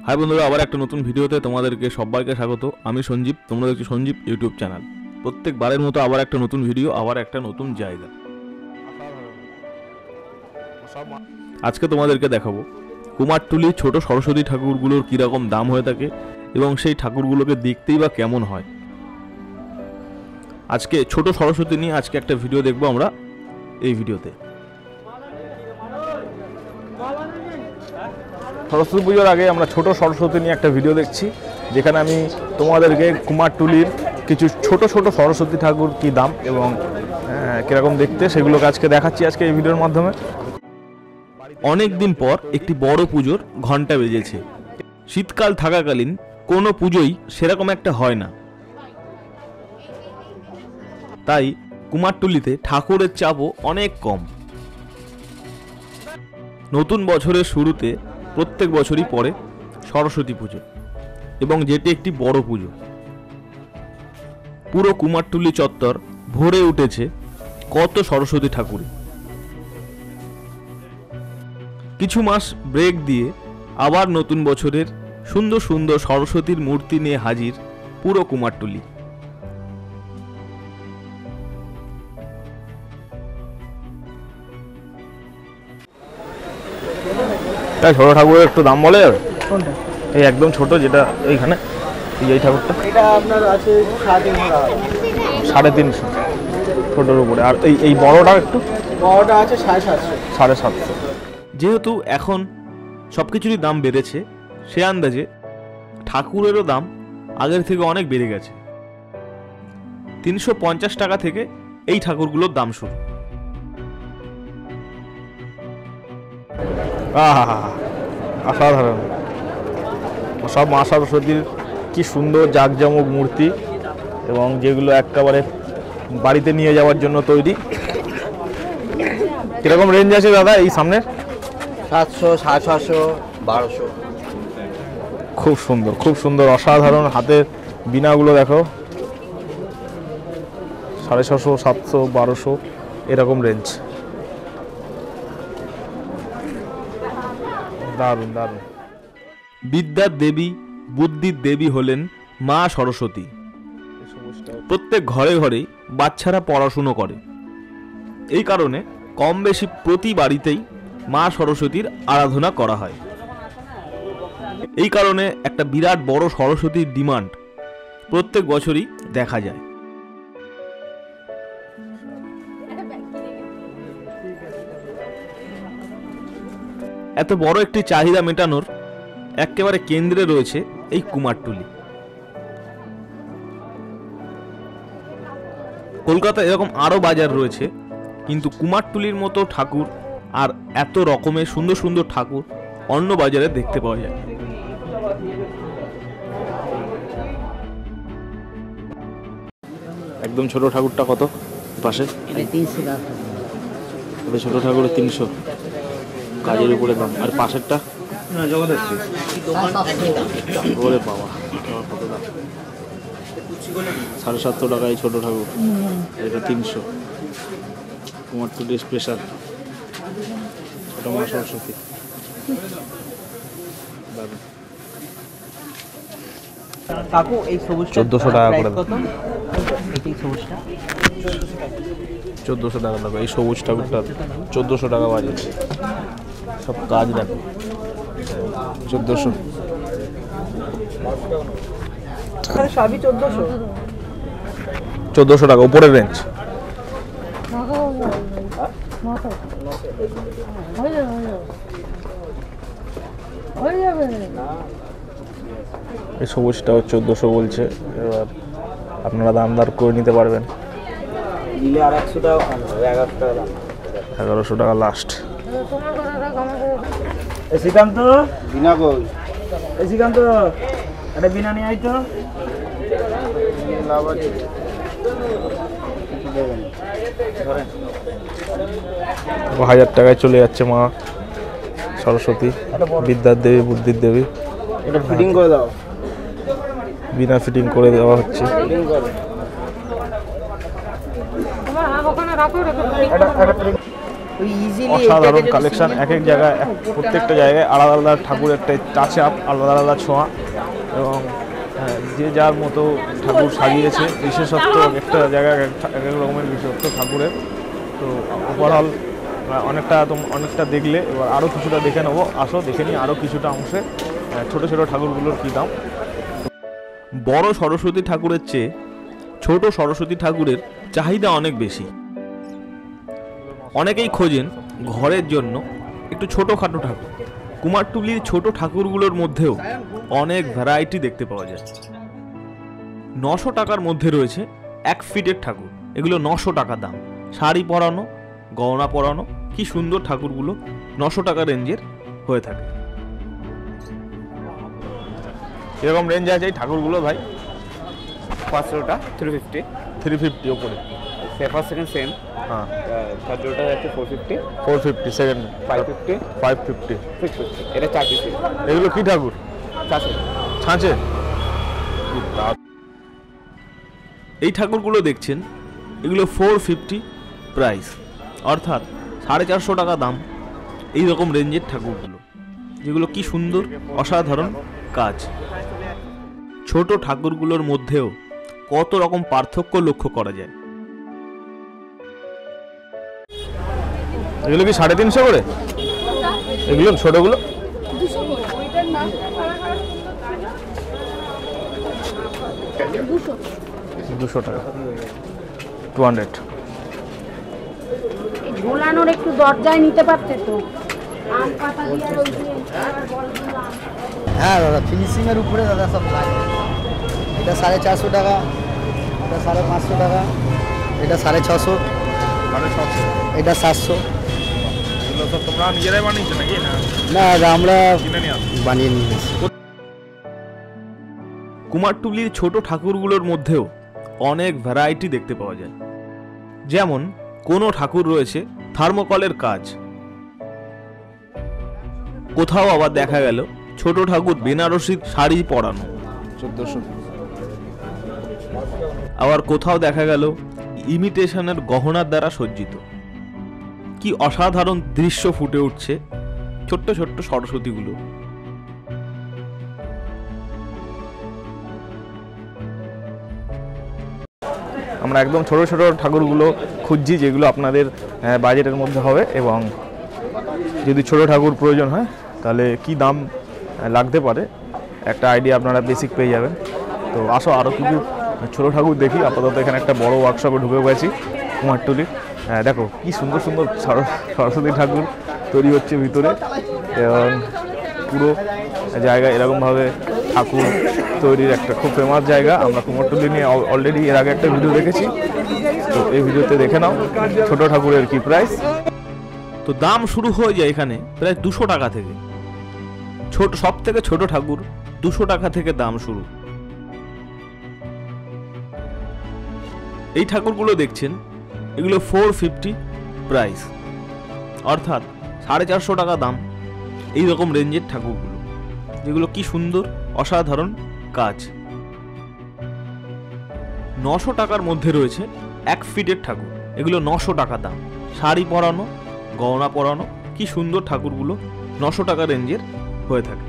High বন্ধুরা, আবার একটা নতুন ভিডিওতে তোমাদেরকে সবাইকে স্বাগত। আমি সঞ্জীব, তোমরা দেখছো সঞ্জীব ইউটিউব চ্যানেল। প্রত্যেকবারের মতো আবার একটা নতুন ভিডিও, আবার একটা নতুন জায়গা। আজকে তোমাদেরকে দেখাবো কুমারটুলি ছোট সরস্বতী ঠাকুরগুলোর কীরকম দাম হয়ে থাকে এবং সেই ঠাকুরগুলোকে দেখতেই বা কেমন হয়। আজকে ছোট সরস্বতী নিয়ে আজকে একটা ভিডিও দেখবো আমরা এই ভিডিওতে। সরস্বতী পুজোর আগে আমরা ছোট সরস্বতী নিয়ে একটা ভিডিও দেখছি, যেখানে আমি তোমাদেরকে কুমারটুলির কিছু ছোট ছোট সরস্বতী ঠাকুর কি দাম এবং কীরকম দেখতে সেগুলোকে আজকে দেখাচ্ছি আজকে এই ভিডিওর মাধ্যমে। অনেক দিন পর একটি বড় পুজোর ঘন্টা বেজেছে। শীতকাল থাকাকালীন কোনো পুজোই সেরকম একটা হয় না, তাই কুমারটুলিতে ঠাকুরের চাপও অনেক কম। নতুন বছরের শুরুতে প্রত্যেক বছরই পড়ে সরস্বতী পুজো, এবং যেটি একটি বড় পুজো। পুরো কুমারটুলি চত্বর ভরে উঠেছে কত সরস্বতী ঠাকুরে। কিছু মাস ব্রেক দিয়ে আবার নতুন বছরের সুন্দর সুন্দর সরস্বতীর মূর্তি নিয়ে হাজির পুরো কুমারটুলি। তাই ছোট ঠাকুরের একটু দাম বলে। কোনটা? এই একদম ছোট যেটা এইখানে, এই ঠাকুরটা এটা আপনার আছে 350 ছোটোর উপরে। আর এই বড়টা একটু বড়টা আছে 750 750। যেহেতু এখন সব কিছুরই দাম বেড়েছে, সে আন্দাজে ঠাকুরেরও দাম আগের থেকে অনেক বেড়ে গেছে। 350 টাকা থেকে এই ঠাকুরগুলোর দাম শুরু। অসাধারণ সব মা সরস্বতীর কি সুন্দর জাঁকজমক মূর্তি, এবং যেগুলো একেবারে বাড়িতে নিয়ে যাওয়ার জন্য তৈরি। কিরকম রেঞ্জ আছে দাদা এই সামনে? 700 750 1200। খুব সুন্দর, খুব সুন্দর, অসাধারণ। হাতের বিনাগুলো দেখো, 650 700 1200 এরকম রেঞ্জ। দারুণ দারুণ। বিদ্যার দেবী, বুদ্ধির দেবী হলেন মা সরস্বতী। প্রত্যেক ঘরে ঘরেই বাচ্চারা পড়াশুনো করে, এই কারণে কম বেশি প্রতি বাড়িতেই মা সরস্বতীর আরাধনা করা হয়। এই কারণে একটা বিরাট বড় সরস্বতীর ডিমান্ড প্রত্যেক বছরই দেখা যায়। এত বড় একটি চাহিদা মেটানোর একেবারে কেন্দ্রে রয়েছে এই কুমারটুলি। কলকাতায় এরকম আরো বাজার রয়েছে, কিন্তু কুমারটুলির মতো ঠাকুর আর এত রকমের সুন্দর সুন্দর ঠাকুর অন্য বাজারে দেখতে পাওয়া যায়। একদম ছোট ঠাকুরটা কত পাশে? 300 টাকা। ছোট ঠাকুরের 300, কাজের উপরে দাম। আর পাশেরটা ওরে বাবা, কত দাম? 750 টাকা এই ছোট ঠাকুর। এটা 300। কুমারটুলি স্পেশাল ছোট মা সরস্বতী। কাকু এই সবুজটা 1400 টাকা করে দাও। এই সবুজটা 1400 টাকা দাও। এই সবুজ ঠাকুরটা 1400 টাকা বাজে। সব কাজ দেখো, 1400। সবই 1400। 1400 টাকা উপরের রেঞ্জ। এই সবুজটাও 1400 বলছে। এবার আপনারা দাম দর করে নিতে পারবেন। 1100 টাকা লাস্ট। শ্রীকান্ত বিনা কই, শ্রীকান্ত এটা বিনা নিয়ে আইতো। 1000 টাকায় চলে যাচ্ছে মা সরস্বতী, বিদ্যার দেবী, বুদ্ধির দেবী। এটা ফিটিং করে দাও। বিনা ফিটিং করে দেওয়া হচ্ছে। অসাধারণ কালেকশন। এক এক জায়গায় প্রত্যেকটা জায়গায় আলাদা আলাদা ঠাকুরের টাচ আপ, আলাদা আলাদা ছোঁয়া, এবং যে যার মতো ঠাকুর সাজিয়েছে। বিশেষত্ব একটা জায়গায় এক এক রকমের বিশেষত্ব ঠাকুরের। তো ওভারঅল অনেকটা দেখলে এবার আরও কিছুটা দেখে নেবো। আসো দেখে নিই আরও কিছুটা অংশে ছোটো ছোটো ঠাকুরগুলোর কী দাম। বড় সরস্বতী ঠাকুরের চেয়ে ছোট সরস্বতী ঠাকুরের চাহিদা অনেক বেশি। অনেকেই খোঁজেন ঘরের জন্য একটু ছোটোখাটো ঠাকুর। কুমারটুলির ছোট ঠাকুরগুলোর মধ্যেও অনেক ভ্যারাইটি দেখতে পাওয়া যায়। 900 টাকার মধ্যে রয়েছে 1 ফিটের ঠাকুর। এগুলো 900 টাকা দাম। শাড়ি পরানো, গহনা পরানো, কি সুন্দর ঠাকুরগুলো 900 টাকা রেঞ্জের হয়ে থাকে। এরকম রেঞ্জ আছে এই ঠাকুরগুলো ভাই? 500টা 350 ওপরে। First second same. হ্যাঁ, থার্ড রোটা আছে 450 সেকেন্ড 550 650। এটা 4 পিস। এগুলো কি ঠাকুর? ছাঁচে। এই ঠাকুরগুলো দেখছেন, এগুলো 450 প্রাইস, অর্থাৎ 450 টাকা দাম। এই রকম রেঞ্জের ঠাকুরগুলো, যেগুলো কি সুন্দর, অসাধারণ কাজ। ছোট ঠাকুরগুলোর মধ্যেও কত রকম পার্থক্য লক্ষ্য করা যায়। এগুলো কি 350 করে? এগুলো ছোটগুলো 200 টাকা, 200। ঝোলানোর একটু দরজায় নিতে পারতে তো। হ্যাঁ দাদা, ফিনিশিংয়ের উপরে দাদা সব লাগে। এটা 450 টাকা, এটা 550 টাকা, এটা 650, এটা 700। এগুলো তো তোমরা নিজেরাই বানিয়েছো নাকি? না দাদা, আমরা কিনে নিয়ে আসো। বানিয়ে নিয়ে এসেছি। কুমারটুলির ছোট ঠাকুরগুলোর মধ্যেও অনেক ভ্যারাইটি দেখতে পাওয়া যায়। যেমন কোনো ঠাকুর রয়েছে থার্মোকলের কাজ, কোথাও আবার দেখা গেল ছোট ঠাকুর বেনারসি শাড়ি পরানো 1400, আবার কোথাও দেখা গেল ইমিটেশনের গহনার দ্বারা সজ্জিত। কি অসাধারণ দৃশ্য ফুটে উঠছে ছোট্ট ছোট্ট সরস্বতীগুলো। আমরা একদম ছোট ছোট ঠাকুরগুলো খুঁজছি, যেগুলো আপনাদের বাজেটের মধ্যে হবে, এবং যদি ছোট ঠাকুর প্রয়োজন হয় তাহলে কি দাম লাগতে পারে একটা আইডিয়া আপনারা বেসিক পেয়ে যাবেন। তো আসো আরও কিছু ছোট ঠাকুর দেখি। আপাতত এখানে একটা বড় ওয়ার্কশপে ঢুকে গেছি কুমারটুলি। দেখো কি সুন্দর সুন্দর সরস্বতী ঠাকুর তৈরি হচ্ছে ভিতরে, এবং পুরো জায়গা এরকমভাবে ঠাকুর তৈরির একটা খুব ফেমাস জায়গা। আমরা কুমারটুলি নিয়ে অলরেডি এর আগে একটা ভিডিও দেখেছি, তো এই ভিডিওতে দেখে নাও ছোট ঠাকুরের কি প্রাইস। তো দাম শুরু হয়ে যায় এখানে প্রায় 200 টাকা থেকে। সব থেকে ছোট ঠাকুর 200 টাকা থেকে দাম শুরু। এই ঠাকুরগুলো দেখছেন, এগুলো 450 প্রাইস, অর্থাৎ 450 টাকা দাম। এই রকম রেঞ্জের ঠাকুরগুলো, যেগুলো কি সুন্দর, অসাধারণ কাজ। 900 টাকার মধ্যে রয়েছে 1 ফিটের ঠাকুর। এগুলো 900 টাকা দাম। শাড়ি পরানো, গহনা পরানো, কি সুন্দর ঠাকুরগুলো 900 টাকা রেঞ্জের হয়ে থাকে।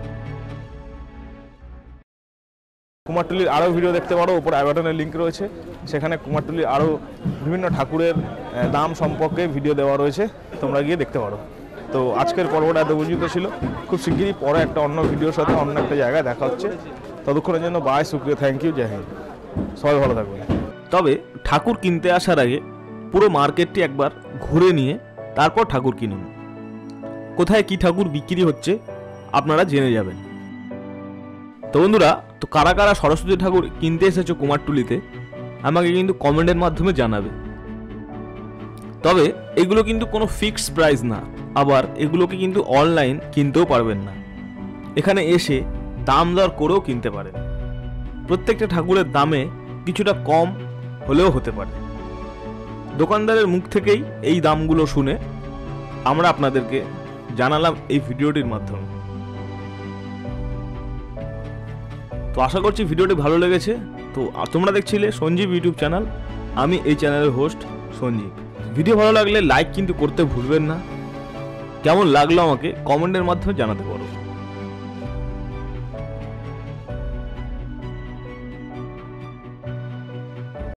কুমারটুলির আরও ভিডিও দেখতে পারো, উপরে আই বাটনের লিঙ্ক রয়েছে, সেখানে কুমারটুলির আরও বিভিন্ন ঠাকুরের দাম সম্পর্কে ভিডিও দেওয়া রয়েছে, তোমরা গিয়ে দেখতে পারো। তো আজকের পর্বটা এত পর্যন্ত ছিল। খুব শিগগিরই পরে একটা অন্য ভিডিওর সাথে অন্য একটা জায়গায় দেখা হচ্ছে। ততক্ষণের জন্য বাই, শুক্রিয়া, থ্যাংক ইউ, জয় হিন্দ, সবাই ভালো থাকবেন। তবে ঠাকুর কিনতে আসার আগে পুরো মার্কেটটি একবার ঘুরে নিয়ে তারপর ঠাকুর কিনুন। কোথায় কি ঠাকুর বিক্রি হচ্ছে আপনারা জেনে যাবেন। তো বন্ধুরা, তো কারা কারা সরস্বতী ঠাকুর কিনতে এসেছো কুমারটুলিতে আমাকে কিন্তু কমেন্টের মাধ্যমে জানাবে। তবে এগুলো কিন্তু কোনো ফিক্সড প্রাইস না, আবার এগুলোকে কিন্তু অনলাইন কিনতেও পারবেন না। এখানে এসে দাম দর করেও কিনতে পারেন। প্রত্যেকটা ঠাকুরের দামে কিছুটা কম হলেও হতে পারে। দোকানদারের মুখ থেকেই এই দামগুলো শুনে আমরা আপনাদেরকে জানালাম এই ভিডিওটির মাধ্যমে। তো আশা করছি ভিডিওটি ভালো লেগেছে। তো তোমরা দেখছিলে সঞ্জীব ইউটিউব চ্যানেল, আমি এই চ্যানেলের হোস্ট সঞ্জীব। ভিডিও ভালো লাগলে লাইক কিন্তু করতে ভুলবেন না। কেমন লাগলো আমাকে কমেন্টের মাধ্যমে জানাতে পারো।